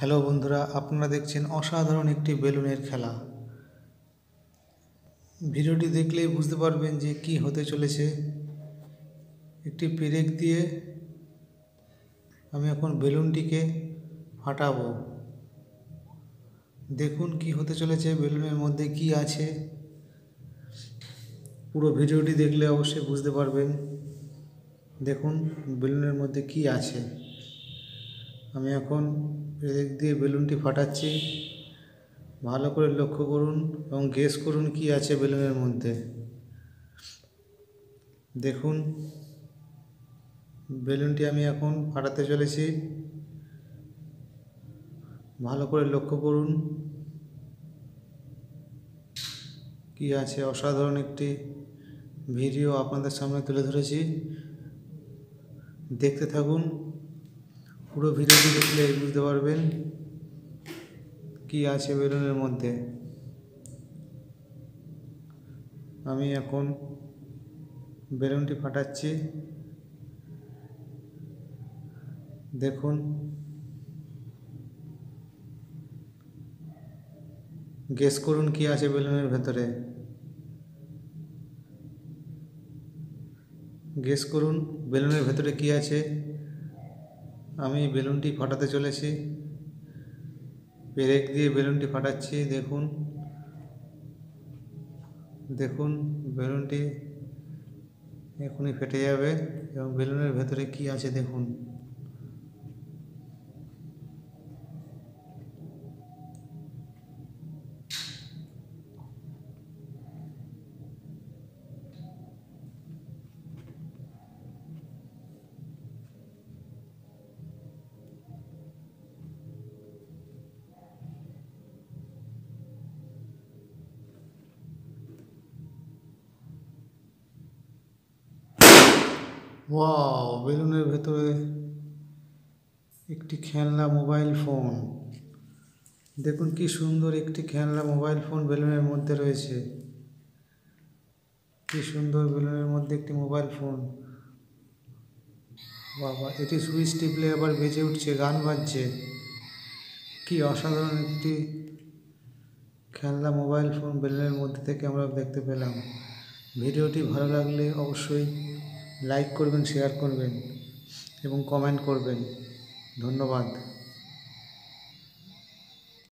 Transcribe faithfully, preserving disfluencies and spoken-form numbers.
Hello বন্ধুরা, আপনারা দেখছেন অসাধারণ একটি বেলুনের খেলা। ভিডিওটি দেখলেই বুঝতে পারবেন যে কি হতে চলেছে। একটি পেরেক দিয়ে আমি এখন বেলুনটিকে ফাটাবো। দেখুন কি হতে চলেছে, বেলুনের মধ্যে কি আছে। পুরো ভিডিওটি দেখলে অবশ্যই বুঝতে পারবেন। দেখুন বেলুনের মধ্যে কি আছে। আমি এখন পেরেক দিয়ে বেলুনটি ফাটাচ্ছি। ভালো করে লক্ষ্য করুন এবং গেস করুন কি আছে বেলুনের মধ্যে। দেখুন বেলুনটি আমি এখন ফাটাতে চলেছি। ভালো করে লক্ষ্য করুন কি আছে। অসাধারণ একটি ভিডিও আপনাদের সামনে তুলে ধরেছি, দেখতে থাকুন। পুরো ভিডিওটি দেখলে বুঝতে পারবেন কি আছে বেলুনের মধ্যে। আমি এখন বেলুনটি ফাটাচ্ছি। দেখুন গেস করুন কি আছে বেলুনের ভেতরে। গেস করুন বেলুনের ভেতরে কি আছে। আমি বেলুনটি ফাটাতে চলেছি, পেরেক দিয়ে বেলুনটি ফাটাচ্ছি। দেখুন দেখুন বেলুনটি এখনই ফেটে যাবে এবং বেলুনের ভেতরে কি আছে দেখুন। ওয়াও, বেলুনের ভেতরে একটি খেলনা মোবাইল ফোন। দেখুন কি সুন্দর একটি খেলনা মোবাইল ফোন বেলুনের মধ্যে রয়েছে। কি সুন্দর বেলুনের মধ্যে একটি মোবাইল ফোন। বাবা, এটি সুইচ টিপলে আবার বেজে উঠছে, গান বাজছে। কি অসাধারণ একটি খেলনা মোবাইল ফোন বেলুনের মধ্যে থেকে আমরা দেখতে পেলাম। ভিডিওটি ভালো লাগলে অবশ্যই লাইক করবেন, শেয়ার করবেন এবং কমেন্ট করবেন। ধন্যবাদ।